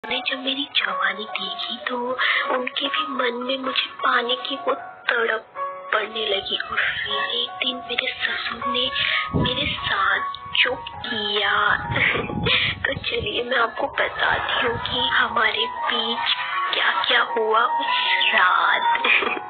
ने जब मेरी जवानी देखी तो उनके भी मन में मुझे पाने की वो तड़प पड़ने लगी। और फिर एक दिन मेरे ससुर ने मेरे साथ जो किया तो चलिए मैं आपको बताती हूँ कि हमारे बीच क्या क्या हुआ उस रात।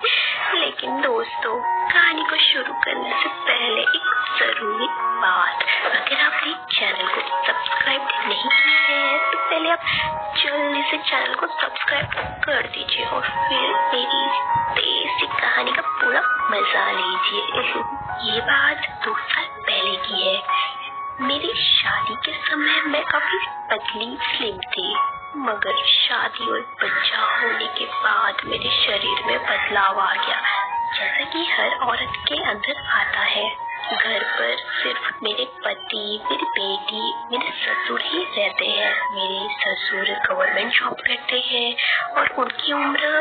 लेकिन दोस्तों, कहानी को शुरू करने से पहले एक जरूरी बात, अगर आपने चैनल को सब्सक्राइब नहीं किया है तो पहले आप जल्दी से चैनल को सब्सक्राइब कर दीजिए और फिर मेरी देसी कहानी का पूरा मजा लीजिए। ये बात 2 साल पहले की है। मेरी शादी के समय मैं काफी पतली स्लिम थी, मगर शादी और बच्चा होने के बाद मेरे शरीर में बदलाव आ गया, जैसा कि हर औरत के अंदर आता है। घर पर सिर्फ मेरे पति, मेरी बेटी, मेरे ससुर ही रहते हैं। मेरे ससुर गवर्नमेंट जॉब करते हैं और उनकी उम्र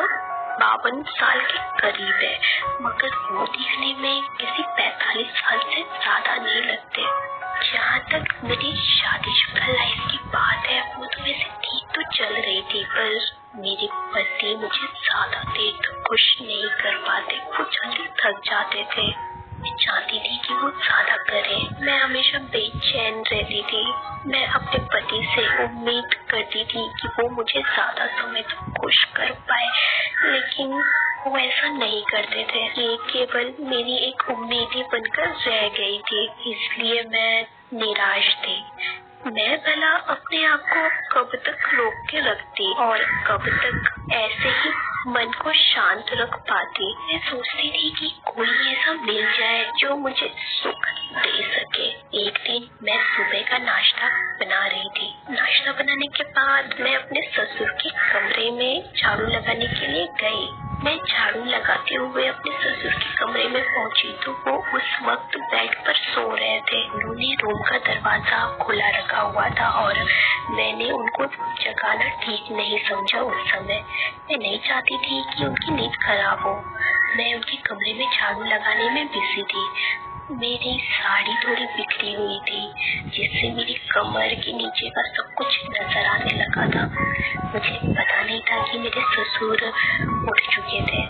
52 साल के करीब है, मगर वो दिखने में किसी 45 साल से ज्यादा नहीं लगते। जहाँ तक मेरी शादीशुदा लाइफ की बात है, वो तो वैसे ठीक तो चल रही थी, पर मेरे पति मुझे ज्यादा देर तक खुश नहीं कर पाते। वो जल्दी थक जाते थे। मैं चाहती थी कि वो ज्यादा करे। मैं हमेशा बेचैन रहती थी। मैं अपने पति से उम्मीद करती थी कि वो मुझे ज्यादा समय तक खुश कर पाए, लेकिन वो ऐसा नहीं करते थे। ये केवल मेरी एक उम्मीद ही बनकर रह गई थी, इसलिए मैं निराश थी। मैं भला अपने आप को कब तक रोक के रखती और कब तक ऐसे ही मन को शांत रख पाती। मैं सोचती थी कि कोई ऐसा मिल जाए जो मुझे सुख दे सके। एक दिन मैं सुबह का नाश्ता बना रही थी। नाश्ता बनाने के बाद मैं अपने ससुर के कमरे में झाड़ू लगाने के लिए गई। मैं झाड़ू लगाते हुए अपने ससुर के कमरे में पहुंची तो वो उस वक्त बेड पर सो रहे थे। उन्होंने रूम का दरवाजा खुला रखा हुआ था और मैंने उनको जगाना ठीक नहीं समझा। उस समय मैं नहीं चाहती थी कि उनकी नींद खराब हो। मैं उनके कमरे में झाड़ू लगाने में बिजी थी। मेरी साड़ी थोड़ी बिखरी हुई थी, जिससे मेरी कमर के नीचे का सब कुछ नजर आने लगा था। मुझे पता नहीं था कि मेरे ससुर उठ चुके थे।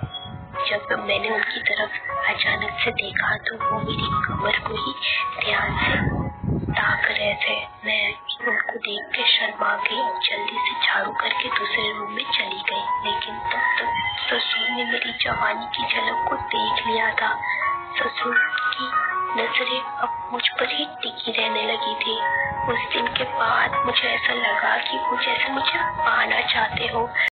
जब मैंने उनकी तरफ अचानक से देखा तो वो मेरी कमर को ही ध्यान से ताक रहे थे। मैं उनको देख के शर्मा गई और जल्दी से झाड़ू करके दूसरे रूम में चली गई। लेकिन तब तक ससुर ने मेरी जवानी की झलक को देख लिया था। ससुर की नजरें अब मुझ पर ही टिकी रहने लगी थी। उस दिन के बाद मुझे ऐसा लगा कि वो जैसे मुझे पाना चाहते हो।